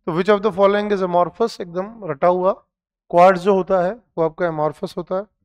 तो which of the following is amorphous, एकदम रटा हुआ। क्वार्ट्ज जो होता है वो आपका अमॉर्फस होता है।